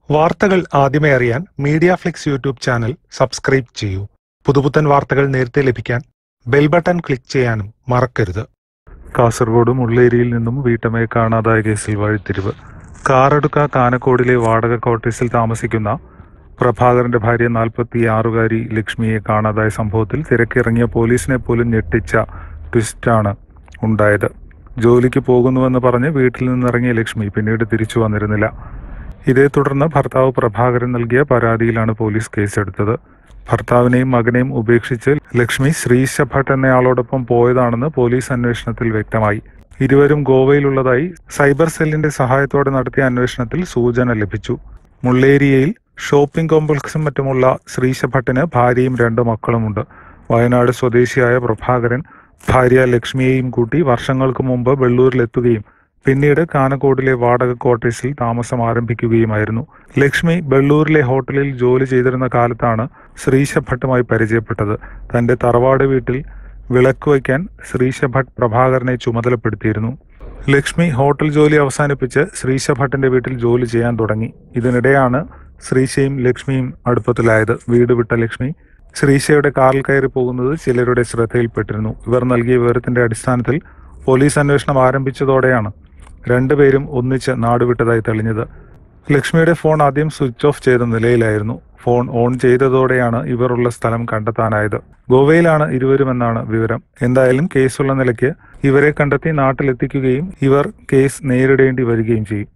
വാർത്തകൾ ആദ്യമേ അറിയാൻ Media Flix YouTube channel subscribe ചെയ്യൂ. പുതുപുത്തൻ വാർത്തകൾ നേരത്തെ ലഭിക്കാൻ ബെൽ ബട്ടൺ ക്ലിക്ക് ചെയ്യാനും മറക്കരുത്. കാസർഗോഡ് മുള്ളേരിയിൽ നിന്നും വീട്ടമ്മയെ കാണാതായ കേസിൽ വഴിത്തിരിവ്. കാറടുക്ക കാനക്കോടിലെ വാടക ക്വാർട്ടേഴ്സിൽ താമസിക്കുന്ന പ്രഭാകരന്റെ ഭാര്യ 46-കാരി ലക്ഷ്മിയെ കാണാതായ സംഭവത്തിൽ തിരക്കിറങ്ങിയ പോലീസിനെ പോലും ഞെട്ടിച്ച ട്വിസ്റ്റാണ് ഉണ്ടായത്. ജോലിക്ക് പോകുന്നുവെന്ന് പറഞ്ഞ് വീട്ടിൽ നിന്നിറങ്ങിയ ലക്ഷ്മി പിന്നീട് തിരിച്ചു വന്നിരുന്നില്ല. ഇതേ തുടർന്ന് ഭർത്താവ് പ്രഭാകരൻ നൽകിയ പരാതിയിലാണ് പോലീസ് കേസെടുത്തത്. ഭർത്താവിനെയും മകനെയും ഉപേക്ഷിച്ച് ലക്ഷ്മി ശ്രീശ ഭട്ട് എന്നയാളോടൊപ്പം പോയതാണെന്ന് പോലീസ് അന്വേഷണത്തിൽ വ്യക്തമായി. ഇരുവരും ഗോവയിലുള്ളതായി സൈബർ സെല്ലിന്റെ സഹായത്തോടെ നടത്തിയ അന്വേഷണത്തിൽ സൂചന ലഭിച്ചു. മുള്ളേരിയയിൽ ഷോപ്പിംഗ് കോംപ്ലക്സും മറ്റുമുള്ള ശ്രീശ ഭട്ടിന് ഭാര്യയും 2 മക്കളുമുണ്ട്. വയനാട് സ്വദേശിയായ പ്രഭാകരൻ ഭാര്യ ലക്ഷ്മിയെയും കൂട്ടി വർഷങ്ങൾക്ക് മുമ്പ് വെള്ളൂരിലെത്തുകയും പിന്നീട് കാനക്കോടിലെ വാടക ക്വാർട്ടേഴ്സിൽ താമസം ആരംഭിക്കുകയുമായിരുന്നു. ലക്ഷ്മി വെള്ളൂരിലെ ഹോട്ടലിൽ ജോലി ചെയ്തിരുന്ന കാലത്താണ് ശ്രീശ ഭട്ടുമായി പരിചയപ്പെട്ടത്. തന്റെ തറവാട് വീട്ടിൽ വിളക്ക് വയ്ക്കാൻ ശ്രീശ ഭട്ട് പ്രഭാകരനെ ചുമതലപ്പെടുത്തിയിരുന്നു. ലക്ഷ്മി ഹോട്ടൽ ജോലി അവസാനിപ്പിച്ച് ശ്രീശ ഭട്ടിന്റെ വീട്ടിൽ ജോലി ചെയ്യാൻ തുടങ്ങി. ഇതിനിടെയാണ് ശ്രീശയും ലക്ഷ്മിയും അടുപ്പത്തിലായത്. വീട് വിട്ട ലക്ഷ്മി ശ്രീശയുടെ കാറിൽ കയറി പോകുന്നത് ചിലരുടെ ശ്രദ്ധയിൽപ്പെട്ടിരുന്നു. ഇവർ നൽകിയ വിവരത്തിന്റെ അടിസ്ഥാനത്തിൽ പോലീസ് അന്വേഷണം ആരംഭിച്ചതോടെയാണ് രണ്ടുപേരും ഒന്നിച്ച് നാടുവിട്ടതായി തെളിഞ്ഞത്. ലക്ഷ്മിയുടെ ഫോൺ ആദ്യം സ്വിച്ച് ഓഫ് ചെയ്ത നിലയിലായിരുന്നു. ഫോൺ ഓൺ ചെയ്തതോടെയാണ് ഇവർ ഉള്ള സ്ഥലം കണ്ടെത്താനായത്. ഗോവയിലാണ് ഇരുവരുമെന്നാണ് വിവരം. എന്തായാലും കേസുള്ള നിലയ്ക്ക് ഇവരെ കണ്ടെത്തി നാട്ടിലെത്തിക്കുകയും ഇവർ കേസ് നേരിടേണ്ടി വരികയും ചെയ്യും.